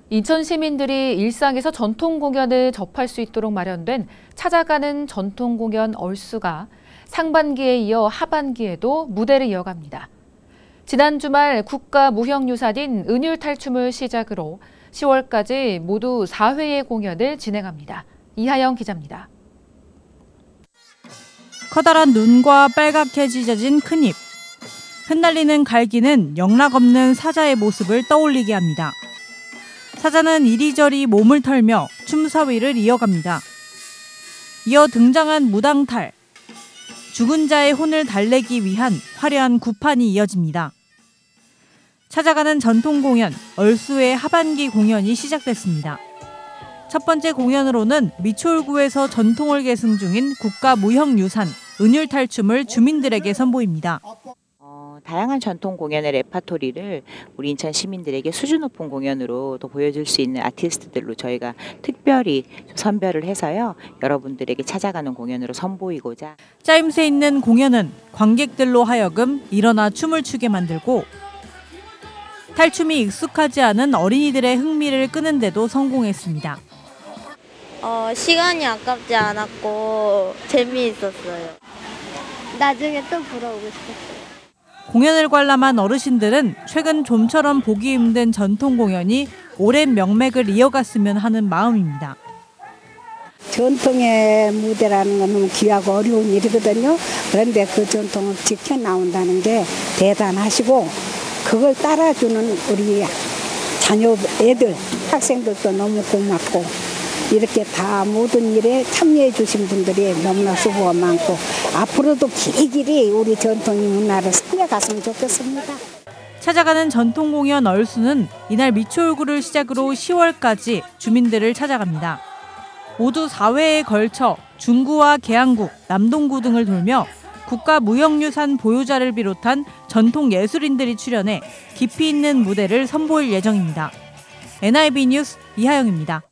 인천 시민들이 일상에서 전통 공연을 접할 수 있도록 마련된 찾아가는 전통 공연 얼수가 상반기에 이어 하반기에도 무대를 이어갑니다. 지난 주말 국가무형유산인 은율탈춤을 시작으로 10월까지 모두 4회의 공연을 진행합니다. 이하영 기자입니다. 커다란 눈과 빨갛게 찢어진 큰 입, 흩날리는 갈기는 영락 없는 사자의 모습을 떠올리게 합니다. 사자는 이리저리 몸을 털며 춤사위를 이어갑니다. 이어 등장한 무당탈, 죽은 자의 혼을 달래기 위한 화려한 구판이 이어집니다. 찾아가는 전통 공연 얼수의 하반기 공연이 시작됐습니다. 첫 번째 공연으로는 미추홀구에서 전통을 계승 중인 국가무형유산 은율탈춤을 주민들에게 선보입니다. 다양한 전통 공연의 레파토리를 우리 인천 시민들에게 수준 높은 공연으로 또 보여줄 수 있는 아티스트들로 저희가 특별히 선별을 해서요. 여러분들에게 찾아가는 공연으로 선보이고자. 짜임새 있는 공연은 관객들로 하여금 일어나 춤을 추게 만들고 탈춤이 익숙하지 않은 어린이들의 흥미를 끄는 데도 성공했습니다. 시간이 아깝지 않았고 재미있었어요. 나중에 또 보러 오고 싶었어요. 공연을 관람한 어르신들은 최근 좀처럼 보기 힘든 전통 공연이 오랜 명맥을 이어갔으면 하는 마음입니다. 전통의 무대라는 건 너무 귀하고 어려운 일이거든요. 그런데 그 전통을 지켜나온다는 게 대단하시고 그걸 따라주는 우리 자녀 애들, 학생들도 너무 고맙고 이렇게 다 모든 일에 참여해 주신 분들이 너무나 수고가 많고 앞으로도 길이길이 우리 전통 문화를 살려갔으면 좋겠습니다. 찾아가는 전통 공연 얼수는 이날 미추홀구를 시작으로 10월까지 주민들을 찾아갑니다. 모두 4회에 걸쳐 중구와 계양구, 남동구 등을 돌며 국가무형유산 보유자를 비롯한 전통 예술인들이 출연해 깊이 있는 무대를 선보일 예정입니다. NIB 뉴스 이하영입니다.